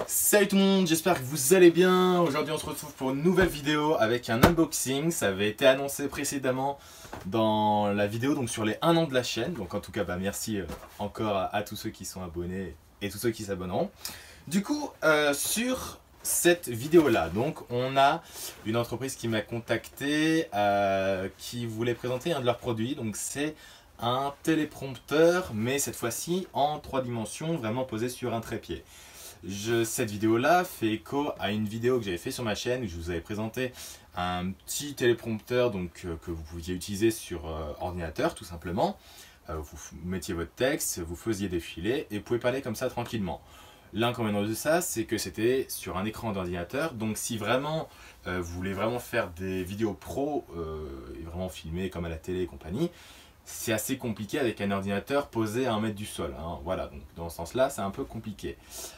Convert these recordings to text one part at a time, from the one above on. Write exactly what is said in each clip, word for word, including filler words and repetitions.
Salut tout le monde, j'espère que vous allez bien. Aujourd'hui on se retrouve pour une nouvelle vidéo avec un unboxing. Ça avait été annoncé précédemment dans la vidéo donc sur les un an de la chaîne. Donc en tout cas bah, merci encore à, à tous ceux qui sont abonnés et tous ceux qui s'abonneront. Du coup euh, sur cette vidéo là, donc on a une entreprise qui m'a contacté euh, qui voulait présenter un de leurs produits. Donc c'est un téléprompteur mais cette fois-ci en trois dimensions, vraiment posé sur un trépied. Je, cette vidéo là fait écho à une vidéo que j'avais fait sur ma chaîne où je vous avais présenté un petit téléprompteur donc, euh, que vous pouviez utiliser sur euh, ordinateur tout simplement. Euh, vous mettiez votre texte, vous faisiez défiler et vous pouvez parler comme ça tranquillement. L'inconvénient de ça, c'est que c'était sur un écran d'ordinateur, donc si vraiment euh, vous voulez vraiment faire des vidéos pro euh, et vraiment filmer comme à la télé et compagnie, c'est assez compliqué avec un ordinateur posé à un mètre du sol. Hein. Voilà, donc dans ce sens là c'est un peu compliqué.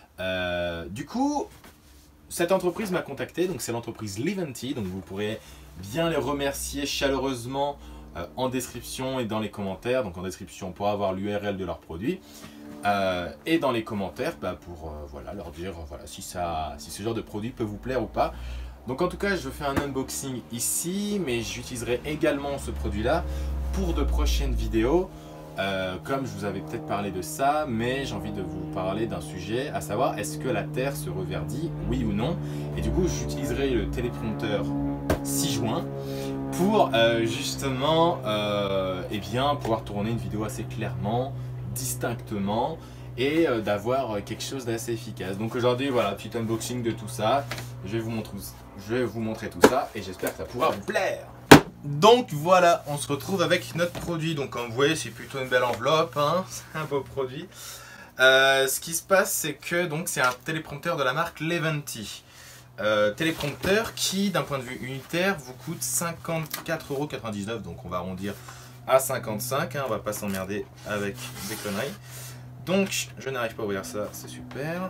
Euh, du coup, cette entreprise m'a contacté, donc c'est l'entreprise Liventi, donc vous pourrez bien les remercier chaleureusement euh, en description et dans les commentaires. Donc en description pour avoir l'U R L de leurs produits euh, et dans les commentaires bah, pour euh, voilà, leur dire voilà, si, ça, si ce genre de produit peut vous plaire ou pas. Donc en tout cas je fais un unboxing ici, mais j'utiliserai également ce produit là pour de prochaines vidéos. Euh, comme je vous avais peut-être parlé de ça, mais j'ai envie de vous parler d'un sujet, à savoir est-ce que la Terre se reverdit, oui ou non. Et du coup j'utiliserai le téléprompteur six juin pour euh, justement euh, eh bien, pouvoir tourner une vidéo assez clairement, distinctement et euh, d'avoir quelque chose d'assez efficace. Donc aujourd'hui voilà, petit unboxing de tout ça, je vais vous montrer, je vais vous montrer tout ça et j'espère que ça pourra vous plaire. Donc voilà, on se retrouve avec notre produit. Donc comme vous voyez, c'est plutôt une belle enveloppe, hein, c'est un beau produit. Euh, ce qui se passe, c'est que donc c'est un téléprompteur de la marque Liventi. Euh, téléprompteur qui, d'un point de vue unitaire, vous coûte cinquante-quatre euros quatre-vingt-dix-neuf. Donc on va arrondir à cinquante-cinq, hein, on va pas s'emmerder avec des conneries. Donc je n'arrive pas à ouvrir ça, c'est super.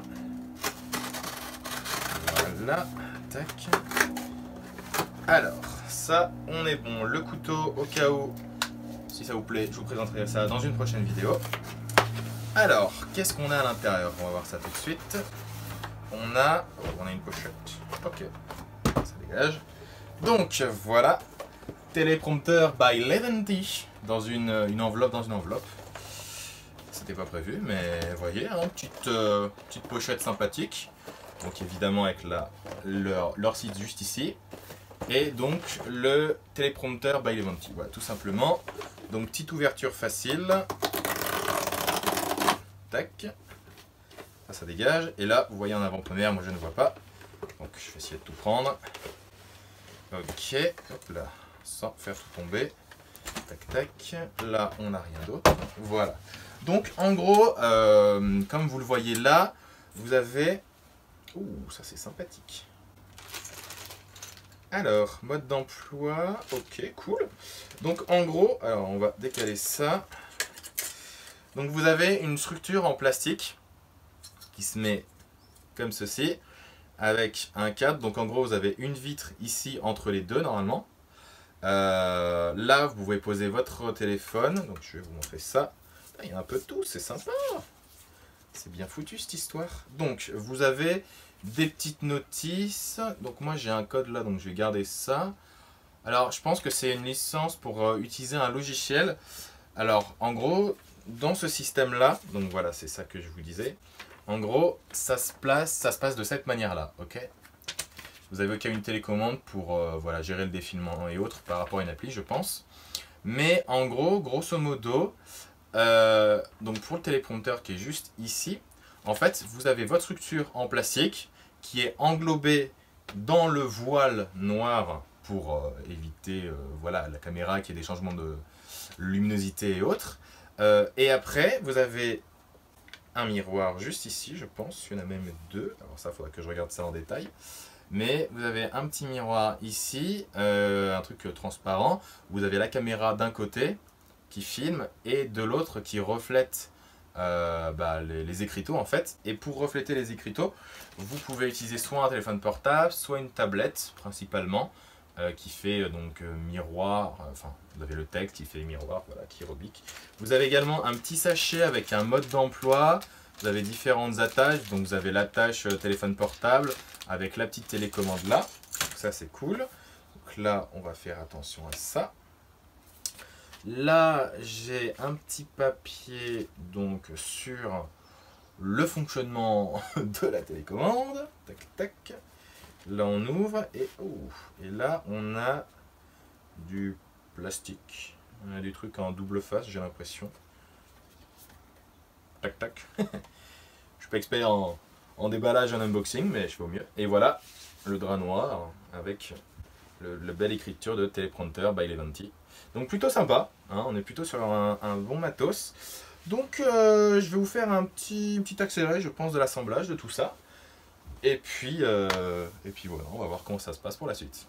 Voilà, tac. Alors, ça, on est bon. Le couteau, au cas où, si ça vous plaît, je vous présenterai ça dans une prochaine vidéo. Alors, qu'est-ce qu'on a à l'intérieur? On va voir ça tout de suite. On a, oh, on a une pochette. Ok, ça dégage. Donc, voilà. Téléprompteur by Liventi dans une, une enveloppe dans une enveloppe. C'était pas prévu, mais vous voyez, hein, petite, euh, petite pochette sympathique. Donc, évidemment, avec la, leur, leur site juste ici. Et donc le téléprompteur by Liventi, voilà, tout simplement. Donc petite ouverture facile. Tac. Ça, ça dégage. Et là, vous voyez en avant-première, moi je ne vois pas. Donc je vais essayer de tout prendre. Ok, hop là, sans faire tout tomber. Tac, tac. Là, on n'a rien d'autre. Voilà. Donc en gros, euh, comme vous le voyez là, vous avez... Ouh, ça c'est sympathique. Alors, mode d'emploi, ok, cool. Donc en gros, alors on va décaler ça. Donc vous avez une structure en plastique qui se met comme ceci, avec un cadre. Donc en gros, vous avez une vitre ici entre les deux normalement. Euh, là, vous pouvez poser votre téléphone. Donc je vais vous montrer ça. Il y a un peu de tout, c'est sympa. C'est bien foutu cette histoire. Donc vous avez des petites notices. Donc moi j'ai un code là, donc je vais garder ça. Alors je pense que c'est une licence pour euh, utiliser un logiciel. Alors en gros, dans ce système là, donc voilà, c'est ça que je vous disais. En gros, ça se place, ça se passe de cette manière là, ok. Vous avez qu'à une télécommande pour euh, voilà, gérer le défilement et autres par rapport à une appli, je pense. Mais en gros, grosso modo, euh, donc pour le téléprompteur qui est juste ici, en fait, vous avez votre structure en plastique qui est englobée dans le voile noir pour euh, éviter euh, voilà, la caméra qui ait des changements de luminosité et autres. Euh, et après, vous avez un miroir juste ici, je pense. Il y en a même deux. Alors ça, il faudra que je regarde ça en détail. Mais vous avez un petit miroir ici, euh, un truc transparent. Vous avez la caméra d'un côté qui filme et de l'autre qui reflète Euh, bah, les, les écriteaux en fait. Et pour refléter les écriteaux, vous pouvez utiliser soit un téléphone portable, soit une tablette principalement, euh, qui fait euh, donc euh, miroir, euh, enfin vous avez le texte qui fait miroir, voilà, qui rebique. Vous avez également un petit sachet avec un mode d'emploi, vous avez différentes attaches. Donc vous avez l'attache téléphone portable avec la petite télécommande là. Donc ça c'est cool. Donc là on va faire attention à ça. Là j'ai un petit papier donc sur le fonctionnement de la télécommande. Tac tac. Là on ouvre et, oh, et là on a du plastique. On a des trucs en double face, j'ai l'impression. Tac tac. Je suis pas expert en, en déballage, en unboxing, mais je fais au mieux. Et voilà le drap noir avec le, le belle écriture de Teleprompter by Levanti. Donc plutôt sympa, hein, on est plutôt sur un, un bon matos. Donc euh, je vais vous faire un petit, petit accéléré, je pense, de l'assemblage de tout ça. Et puis, euh, et puis voilà, on va voir comment ça se passe pour la suite.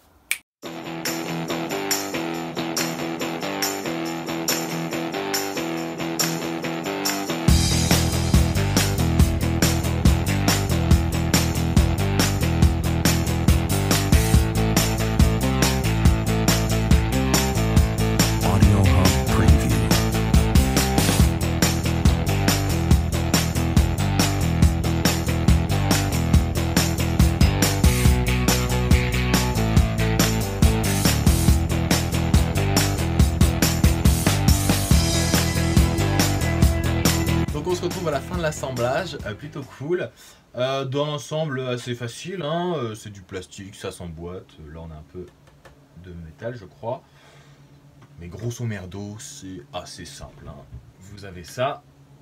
On se retrouve à la fin de l'assemblage, euh, plutôt cool. Euh, dans l'ensemble, assez facile, hein, euh, c'est du plastique, ça s'emboîte. Là, on a un peu de métal, je crois. Mais grosso merdo, c'est assez simple. Hein. Vous avez ça.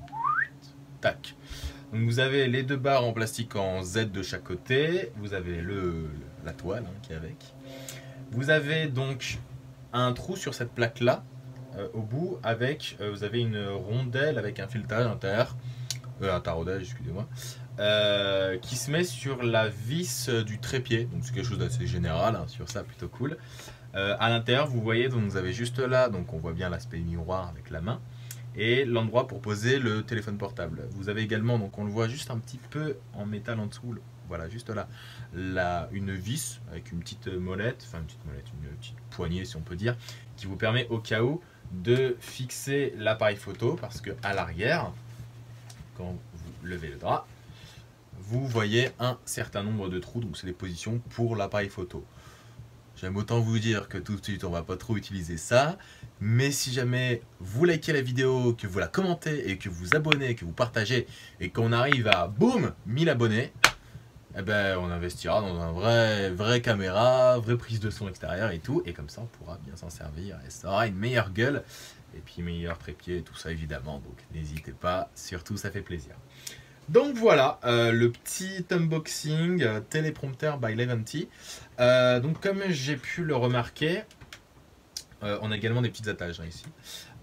Tac. Donc, vous avez les deux barres en plastique en Z de chaque côté. Vous avez le, la toile hein, qui est avec. Vous avez donc un trou sur cette plaque-là. Euh, au bout avec, euh, vous avez une rondelle avec un filetage à l'intérieur, euh, un taraudage, excusez-moi, euh, qui se met sur la vis du trépied. Donc c'est quelque chose d'assez général, hein, sur ça, plutôt cool. Euh, à l'intérieur, vous voyez, donc vous avez juste là, donc on voit bien l'aspect miroir avec la main, et l'endroit pour poser le téléphone portable. Vous avez également, donc on le voit juste un petit peu en métal en dessous, voilà, juste là, là une vis avec une petite molette, enfin une petite molette, une petite poignée si on peut dire, qui vous permet au cas où de fixer l'appareil photo, parce que à l'arrière, quand vous levez le drap, vous voyez un certain nombre de trous, donc c'est des positions pour l'appareil photo. J'aime autant vous dire que tout de suite on va pas trop utiliser ça, mais si jamais vous likez la vidéo, que vous la commentez et que vous abonnez, que vous partagez et qu'on arrive à boum mille abonnés, eh ben, on investira dans un vrai, vrai caméra, vraie prise de son extérieur et tout. Et comme ça, on pourra bien s'en servir. Et ça aura une meilleure gueule. Et puis, meilleur trépied et tout ça, évidemment. Donc, n'hésitez pas. Surtout, ça fait plaisir. Donc, voilà euh, le petit unboxing euh, Teleprompter by Levanti. Euh, donc, comme j'ai pu le remarquer, euh, on a également des petites attaches hein, ici.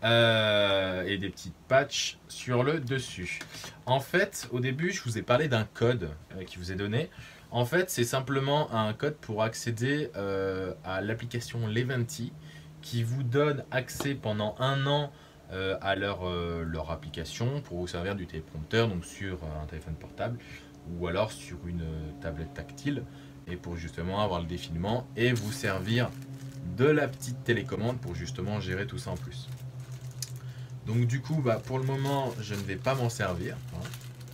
Euh, et des petites patchs sur le dessus. En fait, au début, je vous ai parlé d'un code euh, qui vous est donné. En fait, c'est simplement un code pour accéder euh, à l'application Levanti qui vous donne accès pendant un an euh, à leur, euh, leur application pour vous servir du téléprompteur, donc sur un téléphone portable ou alors sur une tablette tactile et pour justement avoir le défilement et vous servir de la petite télécommande pour justement gérer tout ça en plus. Donc du coup, bah, pour le moment, je ne vais pas m'en servir, hein.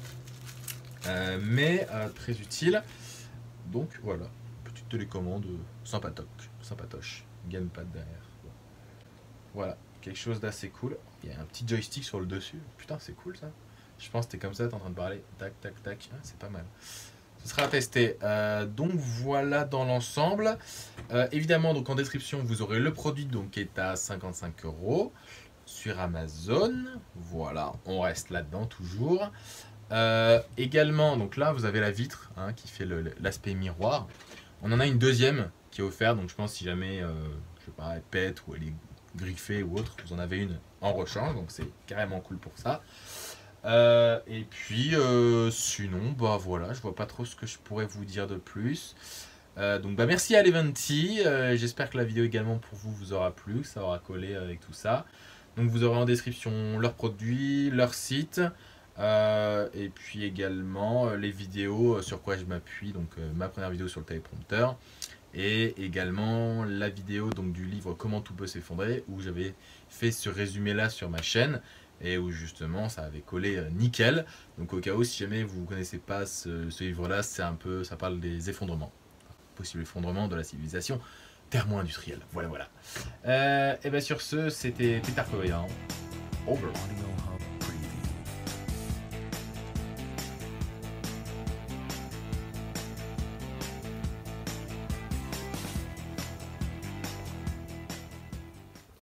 euh, mais euh, très utile. Donc voilà, petite télécommande sympatoche, sympatoche, gamepad derrière. Bon. Voilà, quelque chose d'assez cool. Il y a un petit joystick sur le dessus. Putain, c'est cool ça. Je pense que t'es comme ça, t'es en train de parler. Tac, tac, tac. Ah, c'est pas mal. Ce sera à tester. Euh, donc voilà dans l'ensemble. Euh, évidemment, donc en description, vous aurez le produit donc, qui est à cinquante-cinq euros. Sur Amazon, voilà, on reste là-dedans toujours. Euh, également, donc là, vous avez la vitre hein, qui fait l'aspect miroir. On en a une deuxième qui est offerte, donc je pense si jamais, euh, je sais pas, elle pète ou elle est griffée ou autre, vous en avez une en rechange, donc c'est carrément cool pour ça. Euh, et puis, euh, sinon, bah voilà, je vois pas trop ce que je pourrais vous dire de plus. Euh, donc bah merci à Levanti, euh, j'espère que la vidéo également pour vous vous aura plu, que ça aura collé avec tout ça. Donc vous aurez en description leurs produits, leur site, euh, et puis également les vidéos sur quoi je m'appuie, donc euh, ma première vidéo sur le téléprompteur, et également la vidéo donc, du livre Comment tout peut s'effondrer, où j'avais fait ce résumé là sur ma chaîne, et où justement ça avait collé euh, nickel. Donc au cas où, si jamais vous ne connaissez pas ce, ce livre-là, c'est un peu, ça parle des effondrements, possible effondrement de la civilisation thermo-industrielle. Voilà, voilà. Euh, et bien sur ce, c'était Peter Koyan. Over.